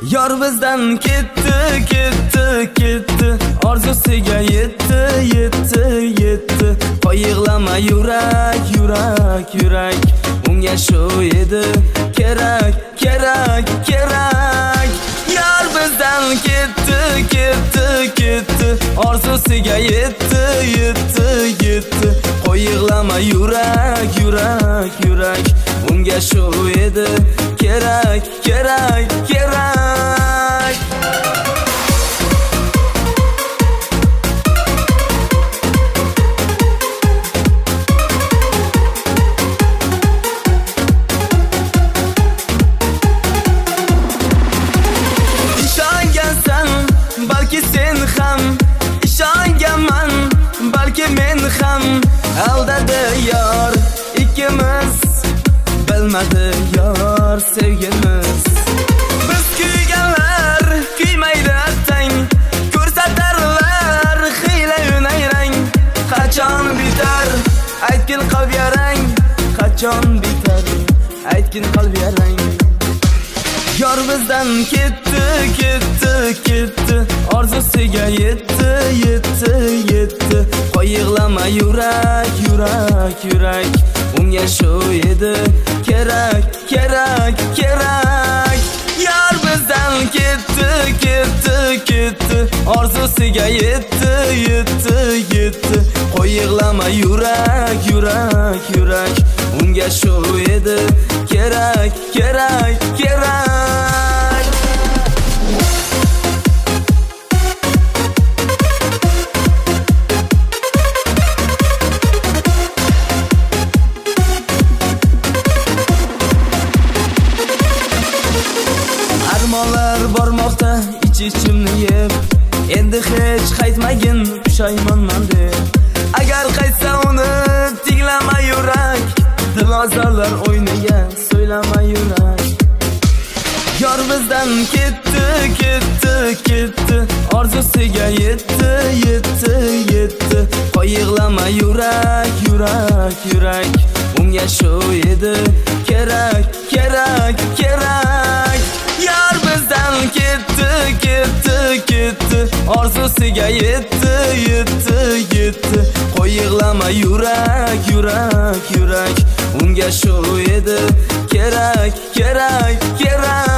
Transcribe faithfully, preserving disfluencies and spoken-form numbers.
Yor bizdan ketdi, ketdi, ketdi. Orzusiga yetdi, yetdi, yetdi. Qo'yig'lama yurak, yurak, yurak. Unga shu edi kerak, kerak, kerak. Yor bizdan ketdi, ketdi, ketdi. Orzusiga yetdi, yetdi, yetdi. Qo'yig'lama yurak, yurak, yurak. Unga shu edi kerak, kerak, kerak. İshongansan balki sen ham, ishonganman balki men ham. Aldadi yor ikkimiz, bilmadi yor sevgimiz. Biz kuyganlar kuymaydi tang, ko'rsatarlar hiyla nayrang. Qachon bitar aytgin qalb yarang, qachon bitar aytgin qalb yarang. Yor bizdan ketdi, ketdi, ketdi. Orzusiga yetdi, yetdi, yetdi. Qo'yig'lama yurak, yurak, yurak. Unga shu edi kerak, kerak, kerak. Yor bizdan ketdi, ketdi, ketdi. Orzusiga yetdi, yetdi, yetdi. Qo'yig'lama yurak, yurak, yurak. Unga shu edi kerak, kerak, kerak. Armonlar bormoqda ich-ichimni yeb, endi hech qaytmagin pushaymonman deb. Agar qaytsa uni tinglama yurak, dilozorlar o'yniga so'ylama yurak. Yor bizdan ketdi, ketdi, ketdi. Orzusiga yetdi, yetdi, yetdi. Qo'yig'lama yurak, yurak, yurak. Unga shu edi kerak, kerak, kerak. Yor bizdan ketdi, ketdi, ketdi. Orzusiga yetdi, yetdi, yetdi. Qo'yig'lama yurak, yurak, yurak. Unga shu edi kerak, kerak, kerak.